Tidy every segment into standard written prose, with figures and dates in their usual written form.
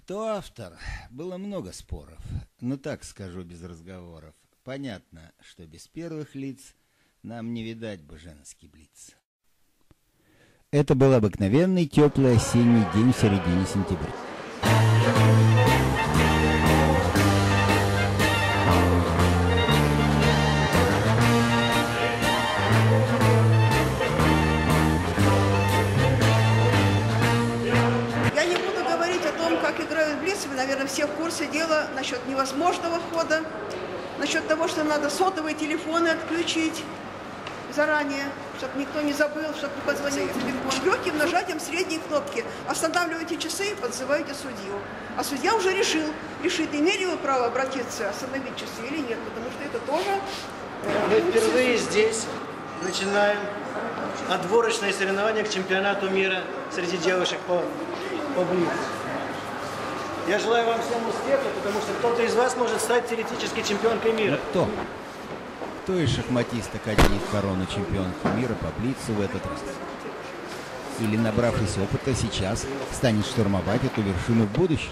Кто автор? Было много споров, но так скажу без разговоров. Понятно, что без первых лиц нам не видать бы женский блиц. Это был обыкновенный теплый осенний день в середине сентября. Я не буду говорить о том, как играют блиц. Вы, наверное, все в курсе дела насчет невозможного хода, насчет того, что надо сотовые телефоны отключить заранее, чтобы никто не забыл, чтобы не позвонил телефон. Легким нажатием средней кнопки останавливаете часы и подзываете судью. А судья уже решит, имели вы право обратиться, остановить часы или нет, потому что это тоже... Мы впервые здесь начинаем отборочные соревнования к чемпионату мира среди девушек по блицу. Я желаю вам всем успеха, потому что кто-то из вас может стать теоретически чемпионкой мира. Но кто? Кто из шахматисток оденет корону чемпионки мира по блицу в этот раз? Или, набравшись опыта, сейчас станет штурмовать эту вершину в будущем?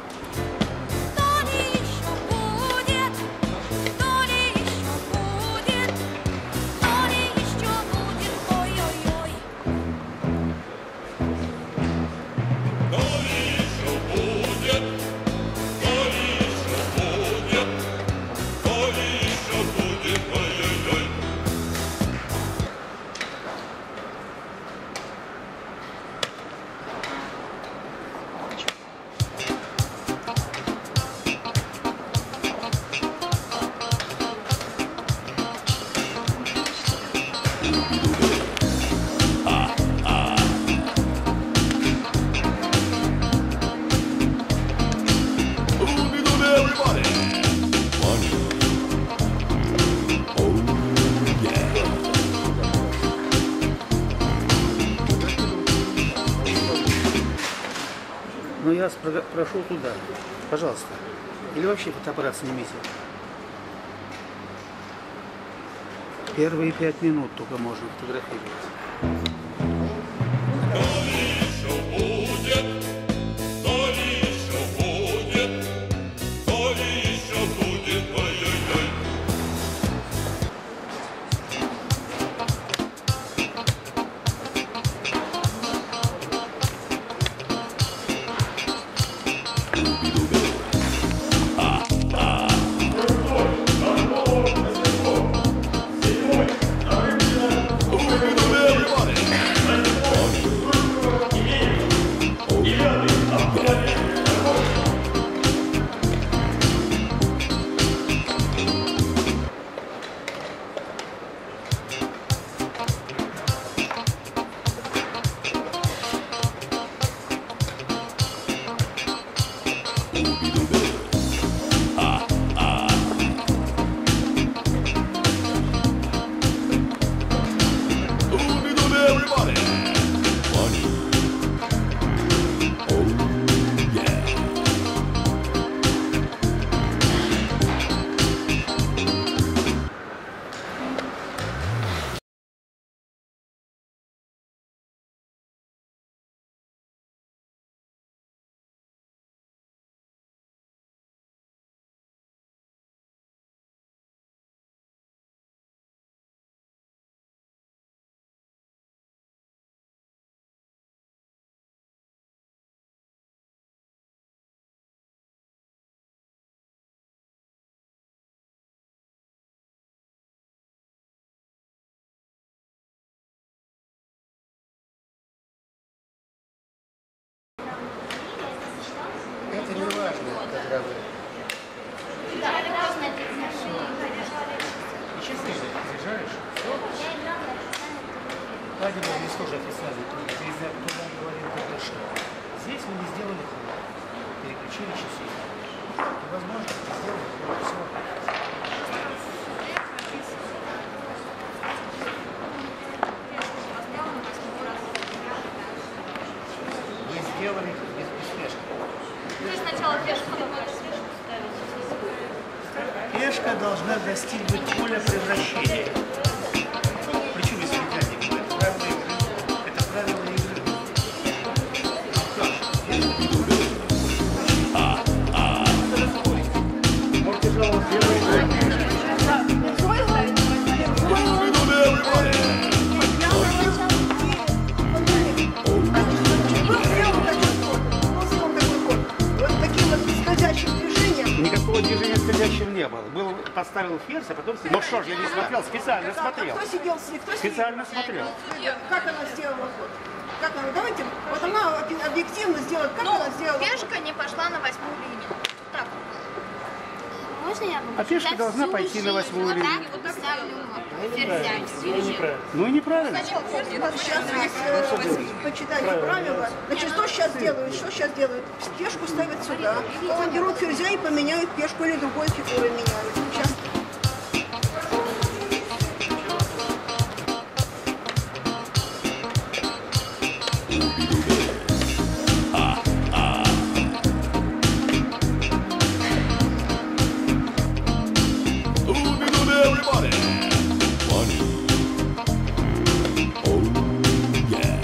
Но я прошу туда, пожалуйста. Или вообще фотоаппарат снимите. Первые 5 минут только можно фотографировать. Это не важно, когда вы... Да, это важно, это И честно заряжаешь? Владимир здесь тоже официально. Здесь туда говорили, как что. Здесь вы не сделали ход. Переключили часы. И, возможно, сделали ход. Все. Вы сделали без спешки. Вы сначала пешку, потом пешку ставите. Пешка должна достигнуть поля превращения. Причем если механика, это правило игры. Это правило игры. такого движения скользящего не было. Поставил ферзь, а потом... Ну что ж, я не смотрел, специально смотрел. Кто сидел с ней? Кто Специально смотрел. Как она сделала ход? Как она? Давайте, вот она объективно сделает. Как она сделала? Пешка не пошла на 8-ю линию. Так. Можно я А пешка должна пойти на 8-ю линию. Вот так вот ставлю ферзя. Ну и неправильно. Сейчас, если почитайте правила, значит, что сейчас делают? Что сейчас делают? Пешку ставят сюда. Потом берут ферзя и поменяют пешку или другой фигурой меняют. Сейчас. Everybody. Money. Oh yeah.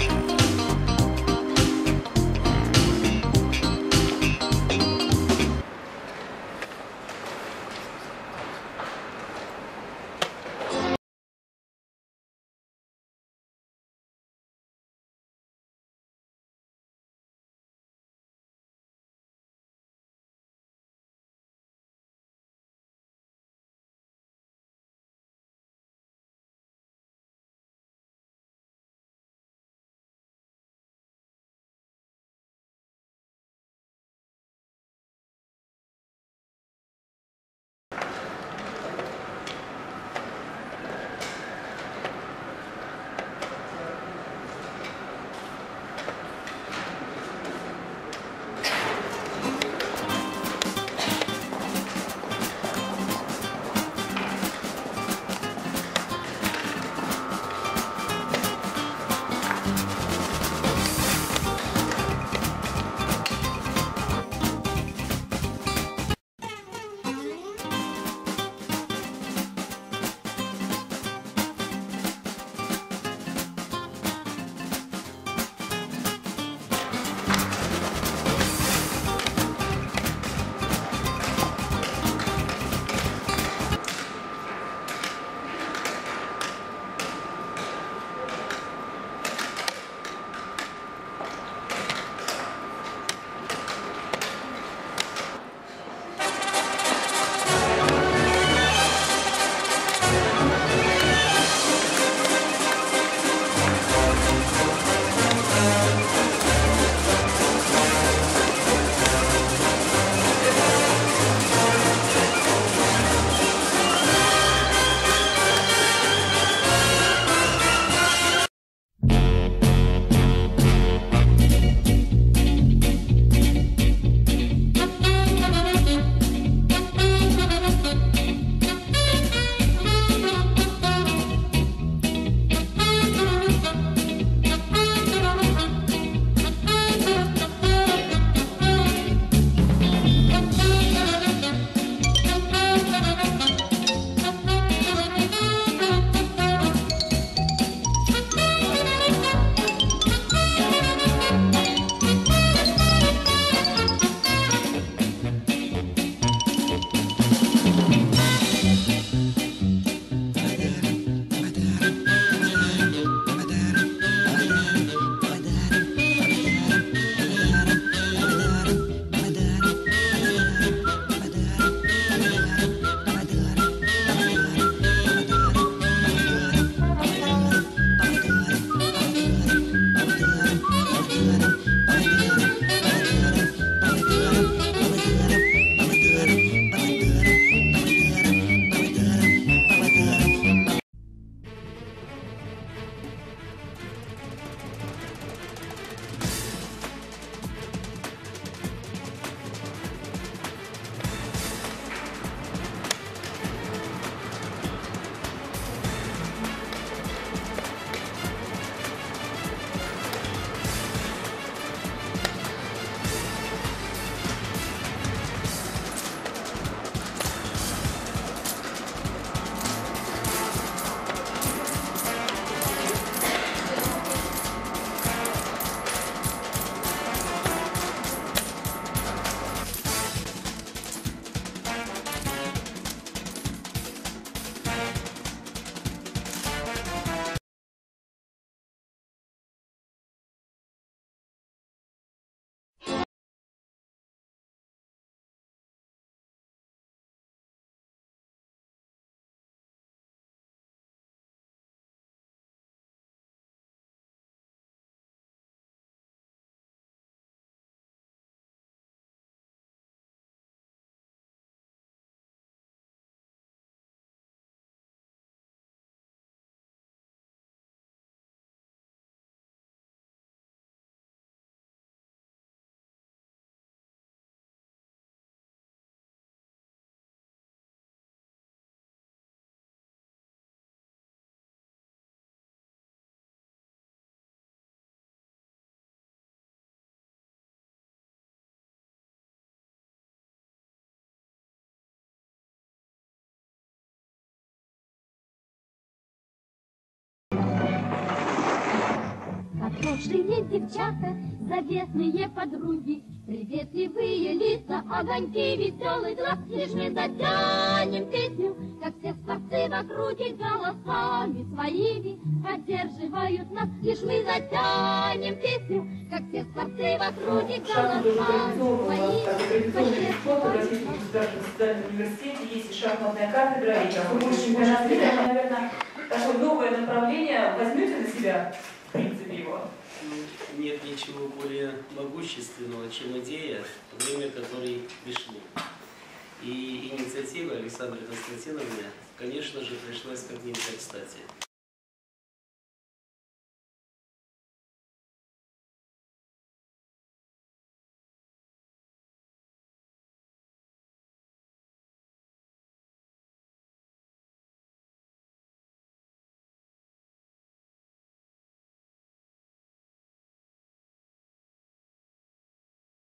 Хорошие девчата, заветные подруги, приветливые лица, огоньки, веселый глаз. Лишь мы затянем песню, как все скворцы в округе, голосами своими поддерживают нас. Лишь мы затянем песню, как все скворцы в округе, голосами своими поддерживают нас. В университете есть и шахматная кафедра, и больше чемпионат мира, наверное, такое новое направление. Возьмете на себя, в принципе, его? Нет ничего более могущественного, чем идея, время которой пришли. И инициатива Александры Константиновны, конечно же, пришлась как нельзя кстати.